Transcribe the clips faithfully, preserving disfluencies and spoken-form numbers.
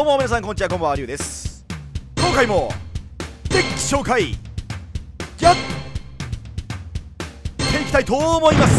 どうも皆さんこんにちは、こんばんは、りゅうです。今回もデッキ紹介やっていきたいと思います。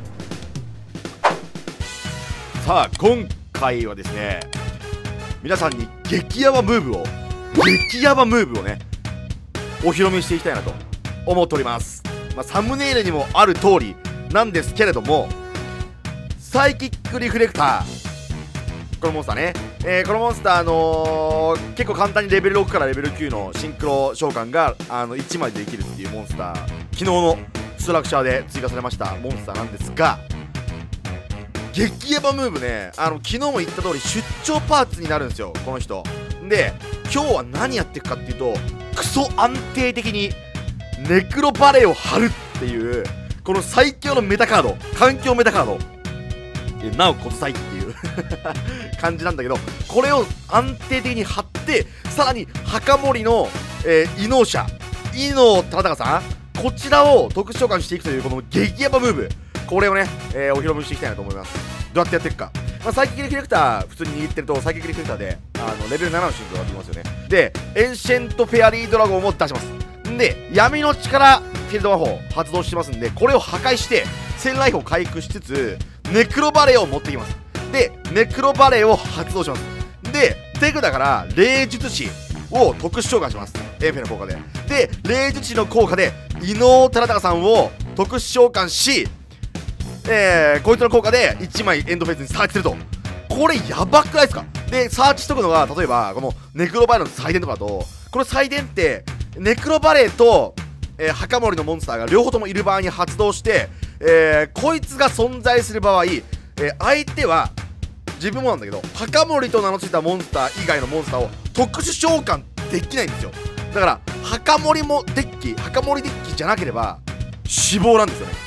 さあ今回はですね、皆さんに激ヤバムーブを激ヤバムーブをねお披露目していきたいなと思っております。まあ、サムネイルにもある通りなんですけれども、サイキックリフレクター、このモンスターね、えー、このモンスター、あのー、結構簡単にレベルろくからレベルきゅうのシンクロ召喚があのいちまいでできるっていうモンスター、昨日のストラクチャーで追加されましたモンスターなんですが、激ヤバムーブね、あの昨日も言った通り出張パーツになるんですよ、この人で。今日は何やっていくかっていうと、クソ安定的にネクロバレーを張るっていうこの最強のメタカード、環境メタカード、なおこそさいっていう感じなんだけど、これを安定的に張って、さらに墓守の、えー、異能者伊能忠敬さん、こちらを特殊召喚していくというこの激ヤバムーブ、これをね、えー、お披露目していきたいなと思います。どうやってやっていくか、まあ、サイキックリフレクター普通に握ってるとサイキックリフレクターであのレベルななのシンクロができますよね。でエンシェントフェアリードラゴンも出しますんで、闇の力フィールド魔法発動してますんで、これを破壊してせんライフを回復しつつネクロバレーを持ってきます。でネクロバレーを発動します。で手札から霊術師を特殊召喚します、エンフェの効果で。で霊術師の効果で伊能忠敬さんを特殊召喚し、えー、こいつの効果でいちまいエンドフェーズにサーチすると。これやばくないですか。でサーチしとくのが、例えばこのネクロバレーの祭典とかだと、この祭典ってネクロバレーと、えー、墓守のモンスターが両方ともいる場合に発動して、えー、こいつが存在する場合、えー、相手は自分もなんだけど墓守と名の付いたモンスター以外のモンスターを特殊召喚できないんですよ。だから墓守もデッキ墓守デッキじゃなければ死亡なんですよね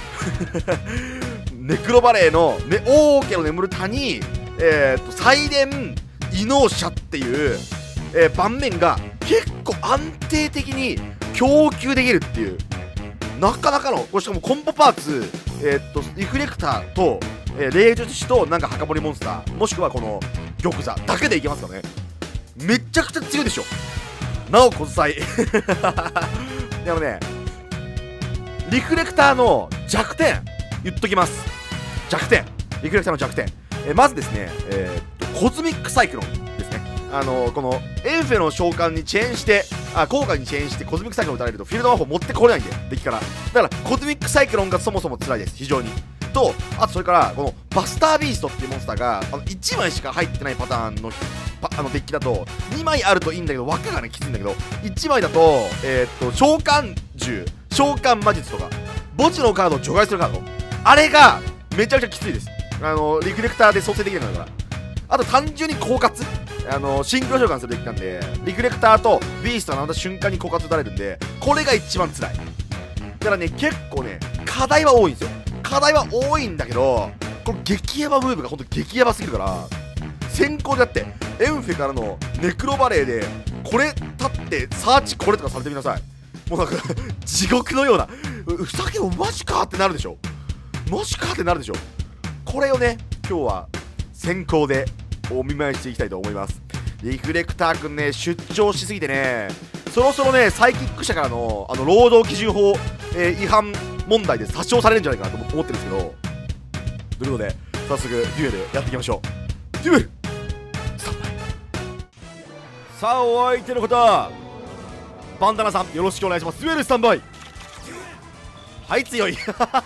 ネクロバレーの、ね、王家の眠る谷、えー、と祭殿異能者っていう、えー、盤面が結構安定的に供給できるっていう、なかなかの、これしかもコンボパーツ、えー、っとリフレクターと、えー、霊術師となんか墓守モンスター、もしくはこの玉座だけでいけますからね。めちゃくちゃ強いでしょ、なおこそさいでもね、リフレクターの弱点言っときます。弱点、リフレクターの弱点、えー、まずですね、えー、っとコズミックサイクロンですね。あのー、このエンフェの召喚にチェーンしてあ効果にチェーンしてコズミックサイクロンを打たれるとフィールド魔法持ってこれないんで、デッキから。だからコズミックサイクロンがそもそも辛いです、非常に。とあとそれからこのバスタービーストっていうモンスターがあのいちまいしか入ってないパターンのあのデッキだと、にまいあるといいんだけど枠がねきついんだけど、いちまいだとえー、っと召喚獣、召喚魔術とか墓地のカードを除外するカード、あれがめちゃくちゃきついです。あのリフレクターで蘇生できるんだから。あと単純に狡猾、あのシンクロ召喚するデッキなんで、リフレクターとビーストが並んだ瞬間に狡猾打たれるんで、これが一番辛い。だからね、結構ね課題は多いんですよ。課題は多いんだけど、この激ヤバムーブがほんと激ヤバすぎるから、先行でだってエンフェからのネクロバレーでこれ立ってサーチこれとかされてみなさい。もうなんか地獄のような、うさけもマジかってなるでしょ、マジかってなるでしょ。これをね今日は先行でお見舞いしていきたいと思います。リフレクターくんね、出張しすぎてね、そろそろねサイキック社からのあの労働基準法、えー、違反問題で殺傷されるんじゃないかなと思ってるんですけど、ということで早速デュエルやっていきましょう。デュエルスタンバイ。さあお相手の方、バンダナさんよろしくお願いします。デュエルスタンバイ。はい強い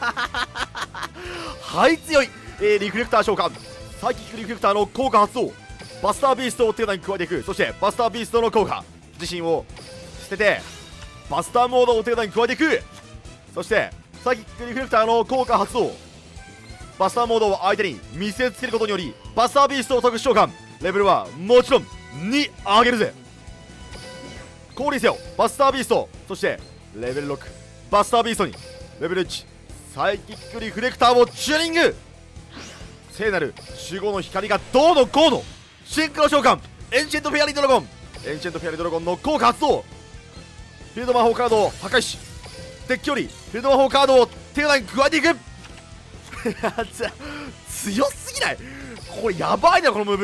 はい強い、えー、リフレクター召喚、サイキックリフレクターの効果発動、バスタービーストを手札に加えていく。そしてバスタービーストの効果、自身を捨ててバスターモードを手札に加えていく。そしてサイキックリフレクターの効果発動、バスターモードを相手に見せつけることによりバスタービーストを特殊召喚、レベルはもちろんに上げるぜ。降臨せよバスタービースト。そしてレベルろくバスタービーストにレベルいちサイキックリフレクターをチューニング。聖なる守護の光がどうのこうの、シンクロ召喚エンシェントフェアリードラゴン、エンシェントフェアリードラゴンの効果発動、フィールド魔法カードを破壊しデッキよりフィールド魔法カードを手札に加えていく強すぎない？これやばいなこのムーブ。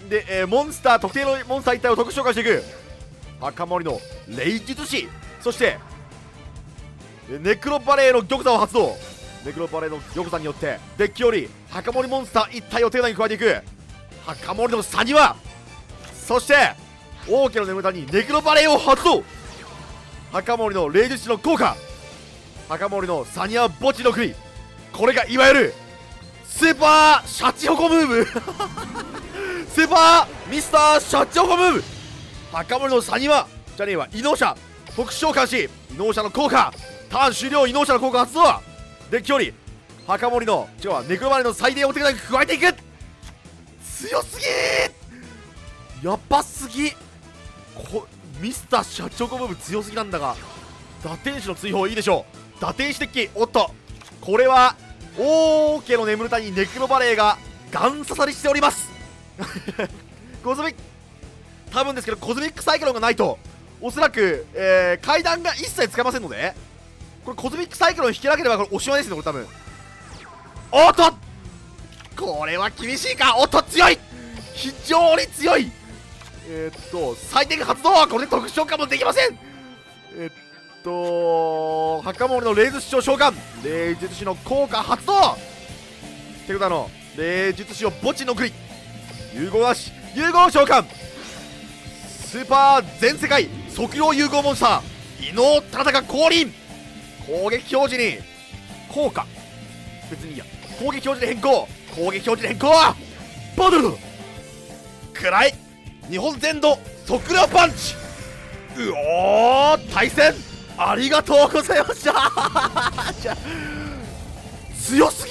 で、えー、モンスター特定のモンスター一体を特殊召喚していく赤森の霊術師、そしてネクロバレーの玉座を発動。ネクロバレーの玉座によってデッキより赤森モンスター一体を手札に加えていく赤森のサニワ、そして王家の眠りにネクロバレーを発動。赤森の霊術師の効果、赤森のサニワ墓地の国、これがいわゆるスーパーシャチホコムーブスーパーミスターシャチホコムーブ。赤森のサニワじゃねえわ、異能者特殊召喚し異能者の効果、ターン終了異能者の効果発動。デッキより赤森の違うわネクロバレーの最低を手札に加えていく。強すぎー、やばすぎ。こミスターシャチホコムーブ強すぎなんだが、打天使の追放いいでしょう。打天使デッキ、おっとこれは王家の眠る谷にネクロバレーがガン刺さりしておりますコズミ多分ですけどコズミックサイクロンがないとおそらく、えー、階段が一切使えませんので、これコズミックサイクロン引けなければこれおしまいですね、これ多分。おっとこれは厳しいか。おっと強い、非常に強い。えー、っと最低発動、これで特殊召喚もできません。えー、っと赤森の霊術師を召喚、霊術師の効果発動。手札の霊術師を墓地の国融合なし融合召喚、スーパー全世界測量融合モンスター異能タラタカ降臨。攻撃表示に効果別にいいや、攻撃表示で変更、攻撃表示で変更、バトルくらい日本全土測量パンチ。うおー対戦ありがとうございました強すぎ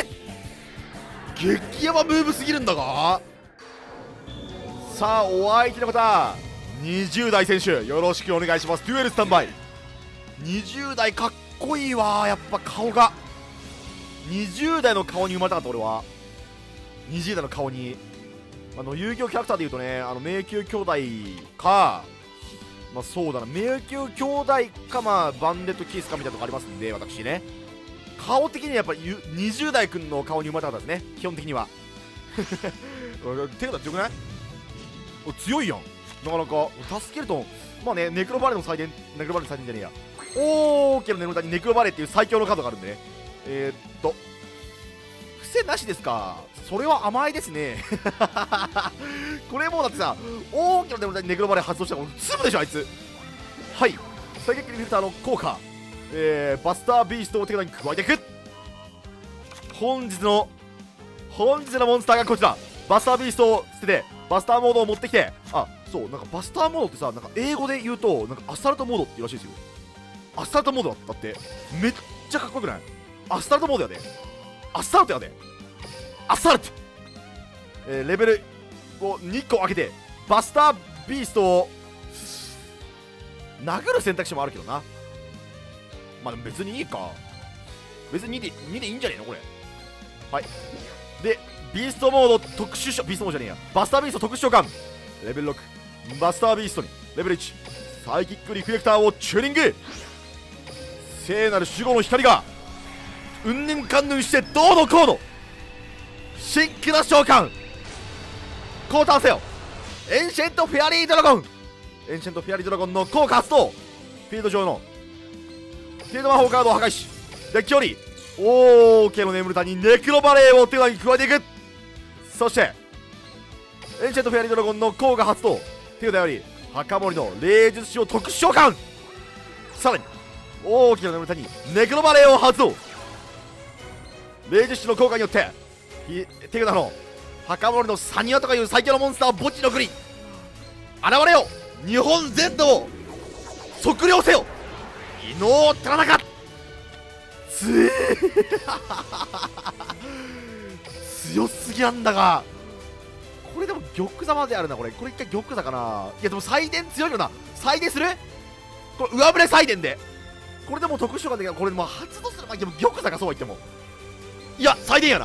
ー、激ヤバムーブすぎるんだが。さあお相手の方にじゅう代選手よろしくお願いします。デュエルスタンバイ。にじゅう代かっこいいわ、やっぱ顔がにじゅう代の顔に生まれたかった俺は。にじゅう代の顔にあの遊戯王キャラクターでいうとね、あの迷宮兄弟か、まあそうだな迷宮兄弟か、まあバンデットキースかみたいなとこありますんで、私ね顔的にはやっぱりにじゅう代くんの顔に生まれたかったですね、基本的には手札強くない？お強いやん、なかなか助けると。まあねネクロバレーの祭典、ネクロバレーの祭典じゃねえや、オーケーの眠りにネクロバレーっていう最強のカードがあるんでね、えー、っと伏せなしですか。それは甘いですねこれもうだってさ、オーケーの眠りにネクロバレー発動したら積むでしょあいつ。はい、最撃リフターの効果、えー、バスタービーストを手札に加えていく。本日の本日のモンスターがこちら、バスタービーストを捨ててバスターモードを持ってきて、あそうなんかバスターモードってさ、なんか英語で言うとなんかアスタルトモードって言うらしいですよ。アスタルトモードだってめっちゃかっこよくない？アスタルトモードやで、アスタルトやで、アスタルト、えー、レベルをにこ上げてバスタービーストを殴る選択肢もあるけどな。まあでも別にいいか、別ににでにでいいんじゃねえのこれ。はいでビーストモード特殊召喚、ビーストモードじゃねえや、バスタービースト特殊召喚レベルろく、バスタービーストにレベルいちサイキックリフレクターをチューニング。聖なる守護の光がうんぬんかんぬんしてどうのこうのシンクな召喚交換せよ。エンシェントフェアリードラゴン、エンシェントフェアリードラゴンの効果発動。フィールド上のフィールド魔法カードを破壊しデッキよりオーケーの眠る谷にネクロバレーを手札に加えていく。そしてエンチェントフェアリードラゴンの効果発動。手札より赤森の霊術師を特殊召喚。さらに大きな眠る谷にネクロバレーを発動。霊術師の効果によって手札の赤森のサニワとかいう最強のモンスターを墓地の国現れよ。日本全土を測量せよ。異能タラタカつえ強すぎなんだが、これでも玉座まであるな。これこれ一回玉座かな。いやでも祭典強いよな。祭典するこれ上振れ祭典でこれでも特殊召喚できる。これもう発動する。まあでも玉座か、そうは言っても。いや祭典やな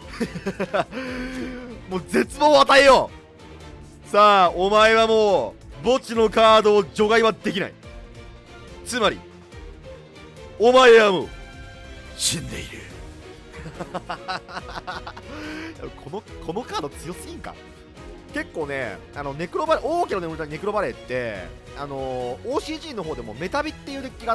もう絶望を与えよう。さあお前はもう墓地のカードを除外はできない。つまりお前はもう死んでいるこのこのカード強すぎんか。 結構ね、あのネクロバレー、王家の眠る谷ネクロバレーってあのー、オーシージー の方でもメタビっていうデッキがあって、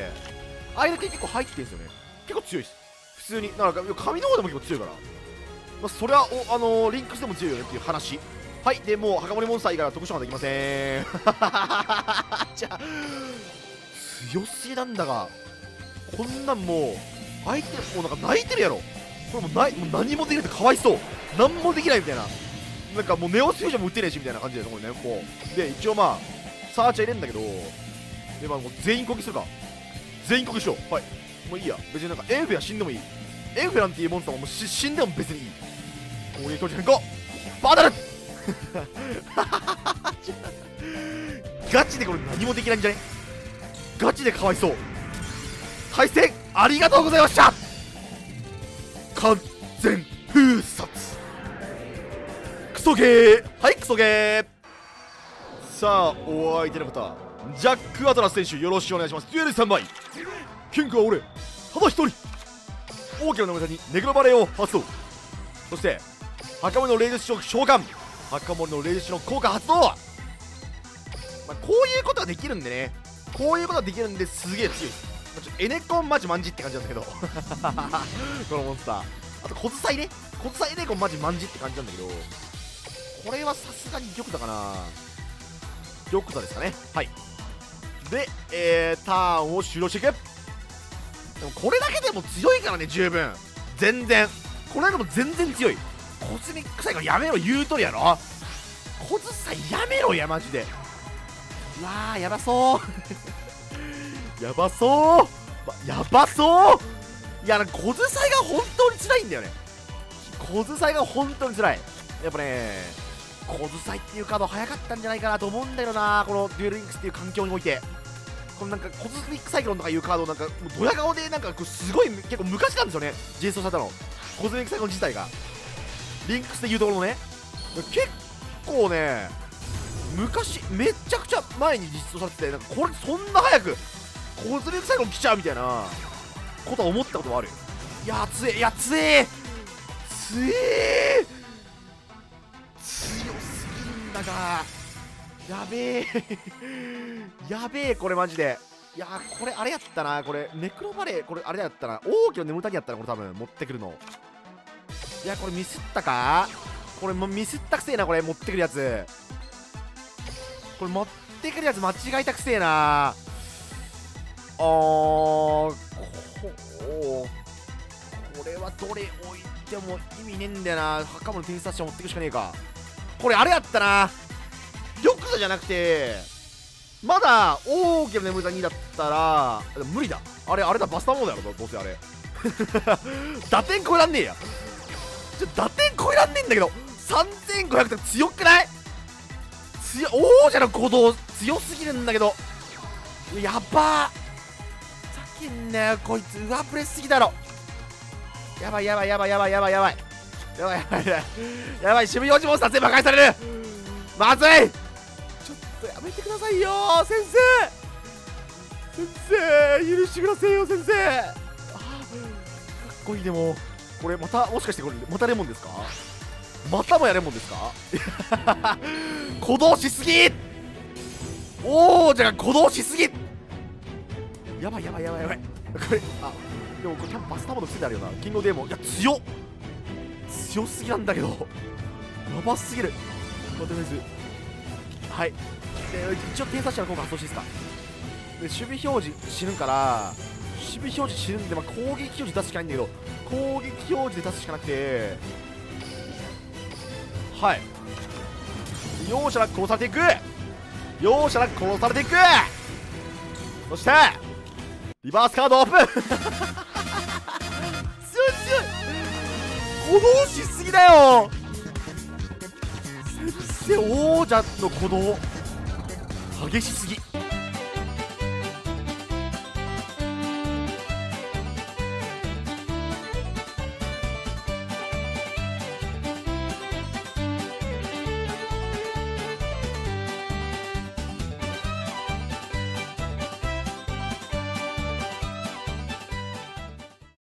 ああいうデッキ結構入ってるんですよね。結構強いです普通に。だから紙の方でも結構強いから、まあ、それはお、あのー、リンクスでも強いよねっていう話。はい。でもう墓守モンスター以外は特殊ができませんじゃあ強すぎなんだが、こんなんもう相手もうなんか泣いてるやろ。これもうない、もう何もできないってかわいそう、何もできないみたいな、なんかもうネオスフュージョンも打てねえしみたいな感じで、これね、こうで一応まあサーチャー入れるんだけど、でまあもう全員攻撃するか、全員攻撃しよう。はい、もういいや、別になんかエンフェは死んでもいい、エンフェなんていうモンスターももうし死んでも別にいい。攻撃表示変更バトルガチでこれ何もできないんじゃね、ガチでかわいそう。対戦ありがとうございました。完全封殺、クソゲー。はい、クソゲー。さあお相手の方、ジャック・アトラス選手よろしくお願いします。デュエルさんばい、キングは俺ただ一人。大きな眠りにネクロバレーを発動。そして墓守の霊術師を召喚、墓守の霊術師の効果発動。まあ、こういうことができるんでね、こういうことができるんですげえ強いです。まあ、ちょっとエネコンマジマンジって感じなんだけどこのモンスター、あと小ズサイね、小ズサイエネコンマジマンジって感じなんだけど、これはさすがに玉座かな、玉座ですかね。はい。で、えー、ターンを終了していく。でもこれだけでも強いからね、十分全然これだけでも全然強い。コズミックサイクルやめろ言うとるやろ、コズサイやめろやマジで。うわーやばそうやばそう、ま、やばそう。いやコズサイが本当に辛いんだよね、コズサイが本当に辛い。やっぱねコズサイっていうカード早かったんじゃないかなと思うんだよな、このデュエルリンクスっていう環境において。このなんかコズミックサイクロンとかいうカードなんかもうドヤ顔でなんかこうすごい結構昔なんですよね、実装されたのコズミックサイクロン自体がリンクスでいうところのね、結構ね昔めっちゃくちゃ前に実装されてて、なんかこれそんな早くコズミックサイクロン来ちゃうみたいなことは思ったこともある。いや強え、いや強え強え強すぎるんだが、やべえやべえこれマジで。いやーこれあれやったな、これネクロバレー、これあれやったな、大きな眠り谷やったな、これ多分持ってくるの。いやこれミスったか、これもうミスったくせえな、これ持ってくるやつ、これ持ってくるやつ間違いたくせえな。あーここれはどれ置いても意味ねえんだよな、墓守の転殺者持ってくしかねえか。これあれやったな、玉座じゃなくてまだ大きな眠り谷だったら無理だ、あれあれだバスターモードやろどうせあれ打点超えらんねえや、ちょ打点超えらんねえんだけどさんぜんごひゃくって強くない、強王者の行動強すぎるんだけど、やばーふざけんなよこいつ、上プレすぎだろ、やばいやばいやばいやばいやばいやばいやばいやばいやばいやばい、守備表示モンスター全部破壊される、まずい、ちょっとやめてくださいよ先生、先生許してくださいよ先生。あかっこいい。でもこれまたもしかしてこれまたレモンですか、またもやレモンですか鼓動しすぎ、王者が鼓動しすぎ、やばいやばいやばいやばい、これあでもこれ多分バスターモードついてあるよな、キングオブデーモン、いや強っ強すぎなんだけど、やばすぎる。とりあえずはい、で一応転殺者の効果発動していいですか。で守備表示死ぬから守備表示死ぬんで、まあ、攻撃表示出すしかないんだけど、攻撃表示で出すしかなくて、はい容赦なく殺されていく、容赦なく殺されていく。そしてリバースカードオープン強い強い、鼓動しすぎだよ先生、王者の鼓動激しすぎ。